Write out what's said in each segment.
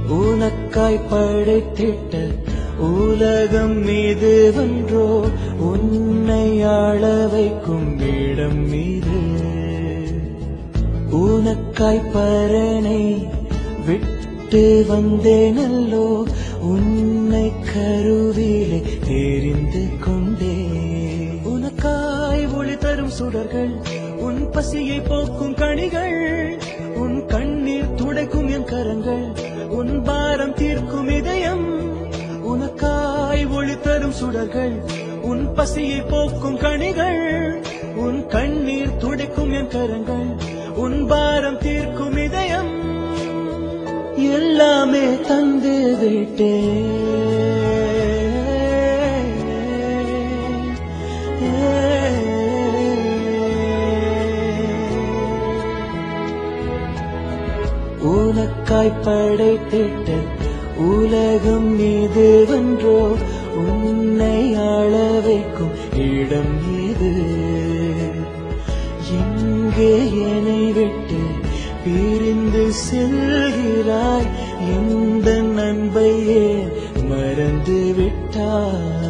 உனக்காய் படைத்திட்ட உலகம் இதுவென்றோ உன்னை ஆள வைக்கும் இடம் இது. உனக்காய் பரனை விட்டு வந்தேனல்லோ உன்னை கருவிலே தெரிந்து கொண்டே. உனக்காய் ஒளி தரும் சுடர்கள், உன் பசியை போக்கும் கனிகள், உன் கண்ணீர் துடைக்கும் என் கரங்கள், உன் பாரம் தீர்க்கும் இதயம். உனக்காய் ஒளி தரும் சுடர்கள், உன் பசியை போக்கும் கனிகள், உன் கண்ணீர் துடைக்கும் என் கரங்கள், உன் பாரம் தீர்க்கும் இதயம். எல்லாமே தந்து விட்டே உனக்காய் படைத்திட்ட உலகம் இதுவென்றோ உன்னை ஆள வைக்கும் இடம் இது. எங்கே என்னை விட்டு பிரிந்து செல்கிறாய், எந்த நண்பையே மறந்து விட்டாய்.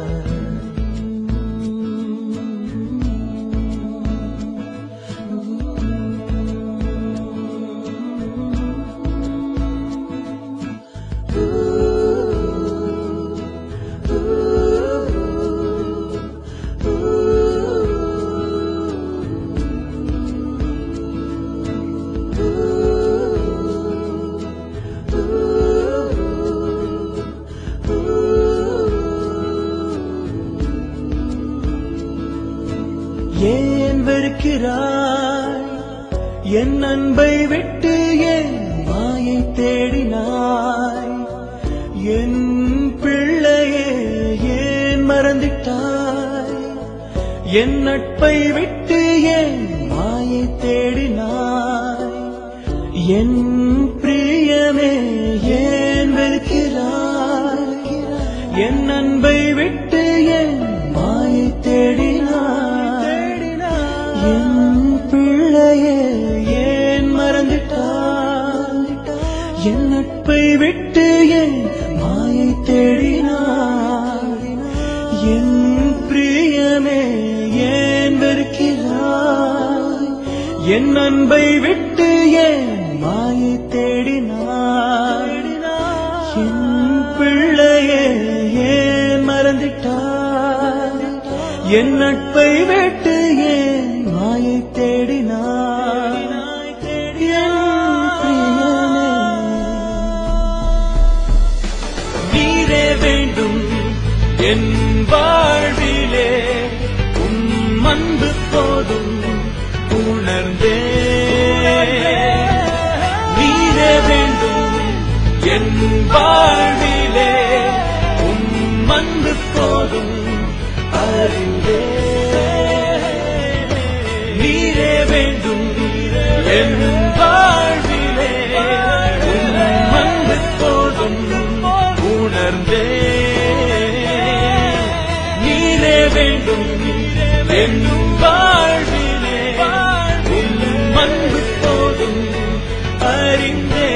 ஏன் வெறுக்கிறாய் என் அன்பை விட்டு, என் மாயை தேடினாய், என் பிள்ளையே ஏன் மறந்திட்டாய். என் நட்பை விட்டு என் மாயை தேடினாய், என் பிரியமே ஏன் வெறுக்கிறாய். என் அன்பை விட்டு என் மாயை தேடினாய், என் பிள்ளையே ஏன் மறந்துட்டாய். என் நட்பை விட்டு என் மாயை தேடினாய், என் பிரியமே ஏன் வெறுக்கிறாய். என் அன்பை விட்டு என் மாயை தேடினாய், என் பிள்ளையே ஏன் மறந்துட்டாய். என் நட்பை விட்டு என் மாயை தேடினாய், என் பிரியமே. நீரே வேண்டும் என் வாழ்விலே, உம் அன்பு போதும் உணர்ந்தே. நீரே வேண்டும் என் வாழ்விலே, உம் அன்பு போதும் அறிந்தே. நீரே வேண்டும் என் வாழ்விலே, உம் அன்பு போதும் உணர்ந்தே. நீரே வேண்டும் என் வாழ்விலே, உம் அன்பு போதும் அறிந்தே.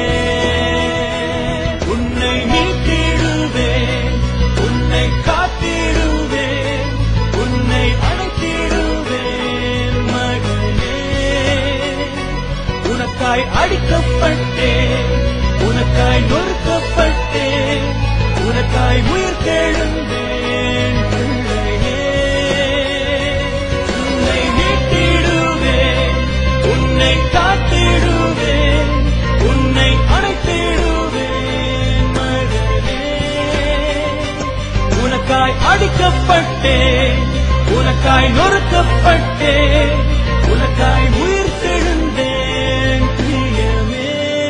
உன்னை மீட்டிடுவேன், உன்னை காத்திடுவேன், உன்னை அழைத்திடுவேன் மகனே. உனக்காய் அடிக்கப்பட்டேன், உனக்காய் நொறுக்கப்பட்டேன், உனக்காய் உயிர் தெழுந்தேன் பிள்ளையே. உன்னை மீட்டிடுவேன், உன்னை காத்திடுவேன், உன்னை அழைத்திடுவேன் மகனே. உனக்காய் அடிக்கப்பட்டேன், உனக்காய் நொறுக்கப்பட்டேன், உனக்காய் உயிர் தெழுந்தேன் பிரியமே.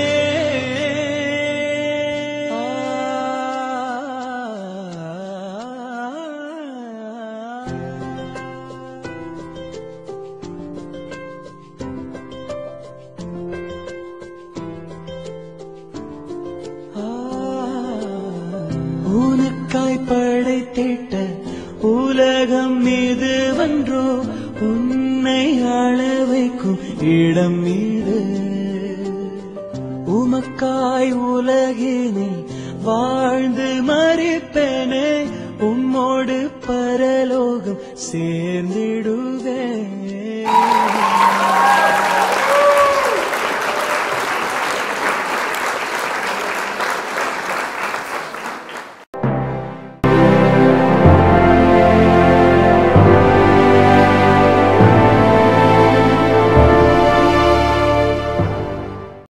உனக்காய் படைத்திட்ட உலகம் இதுவென்றோ உன்னை ஆள வைக்கும் இடம் இது. உமக்காய் உலகினில் வாழ்ந்து மறிப்பேனே உம்மோடு பரலோகம் சேர்ந்திடுவே